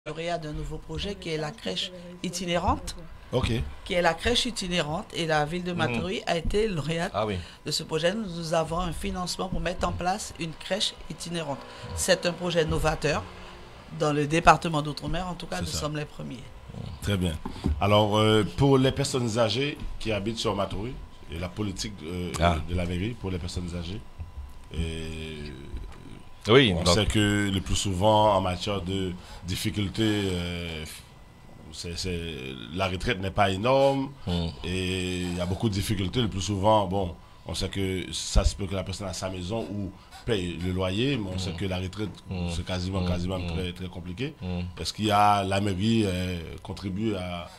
lauréat d'un nouveau projet qui est la crèche itinérante. Ok. Qui est la crèche itinérante, et la ville de Matoury a été lauréate de ce projet. Nous avons un financement pour mettre en place une crèche itinérante. C'est un projet novateur dans le département d'Outre-mer. En tout cas, nous sommes les premiers. Très bien. Alors, pour les personnes âgées qui habitent sur Matoury, et la politique de la mairie pour les personnes âgées, on sait que le plus souvent, en matière de difficultés, la retraite n'est pas énorme et il y a beaucoup de difficultés. Le plus souvent, bon, on sait que ça se peut que la personne a sa maison ou paye le loyer, mais on sait que la retraite, c'est quasiment très, très compliqué. Est-ce qu'il y a, la mairie contribue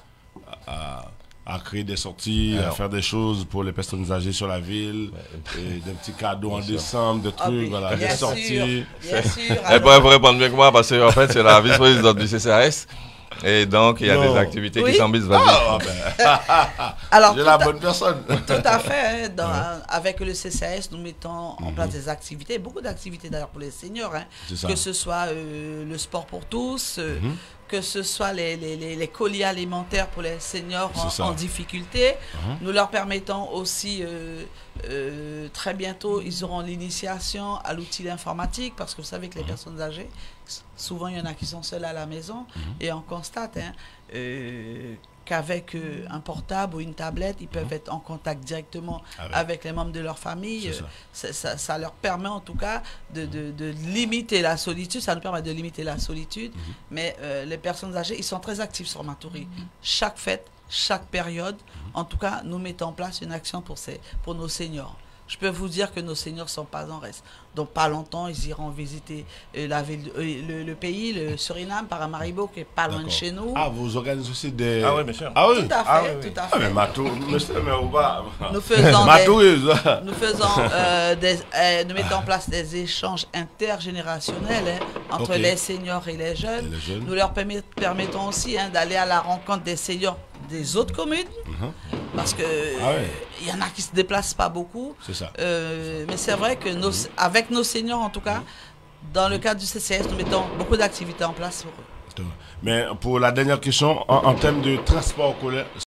à créer des sorties, à faire des choses pour les personnes âgées sur la ville, des petits cadeaux en décembre, des trucs, voilà, des sorties. Bien sûr. Elle pourrait vous répondre mieux que moi parce qu'en fait, c'est la vice-présidente du CCAS. Et donc, il y a des activités qui s'embissent. Alors, j'ai la bonne personne. Tout à fait. Avec le CCAS, nous mettons en place des activités, beaucoup d'activités d'ailleurs pour les seniors, que ce soit le sport pour tous, que ce soit les colis alimentaires pour les seniors en difficulté. Nous leur permettons aussi, très bientôt, ils auront l'initiation à l'outil informatique, parce que vous savez que les personnes âgées, souvent il y en a qui sont seules à la maison, et on constate qu'avec un portable ou une tablette, ils peuvent être en contact directement avec les membres de leur famille. Ça leur permet en tout cas de limiter la solitude, ça nous permet de limiter la solitude, mais les personnes âgées, ils sont très actifs sur Matoury. Chaque fête, chaque période, en tout cas, nous mettons en place une action pour nos seniors. Je peux vous dire que nos seniors ne sont pas en reste. Donc, pas longtemps, ils iront visiter la ville, le pays, le Suriname, Paramaribo, qui est pas loin de chez nous. Ah, vous organisez aussi des... Ah oui, bien sûr. Ah oui. Tout à fait, tout à fait. Ah, mais Matoury, monsieur, mais on va... Nous faisons nous mettons en place des échanges intergénérationnels entre les seniors et les jeunes. Nous leur permettons aussi d'aller à la rencontre des seniors des autres communes, parce que il y en a qui se déplacent pas beaucoup. C'est ça. Mais c'est vrai que avec nos seniors, en tout cas, dans le cadre du CCS, nous mettons beaucoup d'activités en place pour eux. Mais pour la dernière question, en termes de transport scolaire,